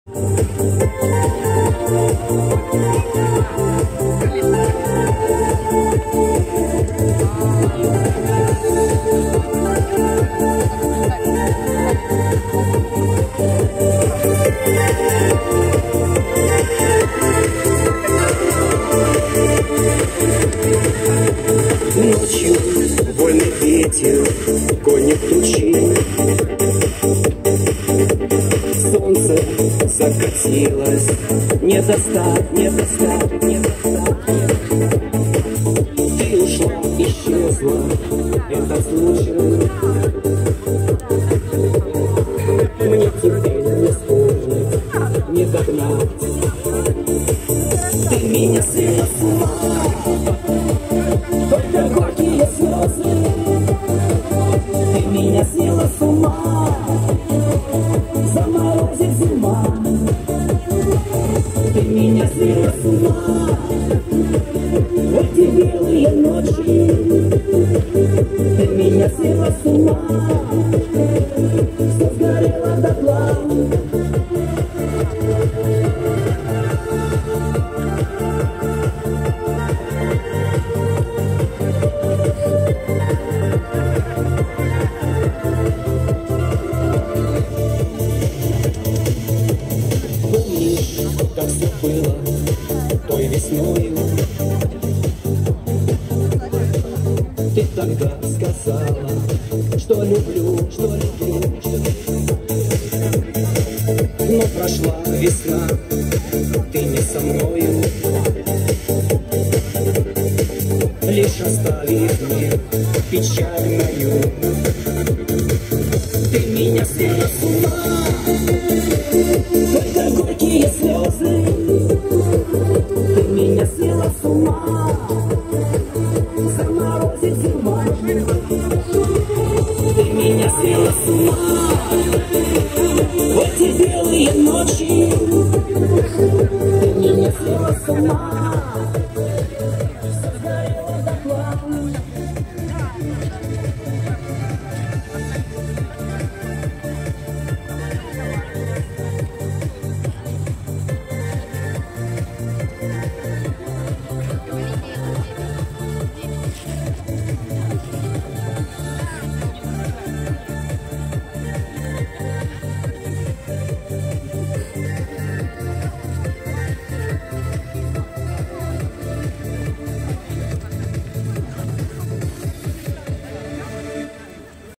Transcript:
Ночью вольный ветер гонит тучи, солнце закатилось, не достать, не достать, не достать. Ты ушла, исчезла, это случай. Мне теперь не вспомнить, не догнать. Ты меня свела с ума, только горькие слезы. Ты меня свела с ума, заморозит зима. Ты меня свела с ума, эти белые ночи. Ты меня свела с ума, все сгорело дотла. Как все было той весною, ты тогда сказала, что люблю, что люблю, что люблю. Но прошла весна, ты не со мною, лишь оставив мне печаль мою. Ты меня свела с ума, только горькие слезы. Ты меня свела с ума, заморозит зима. Ты меня свела с ума, в эти белые ночи. Ты меня свела с ума.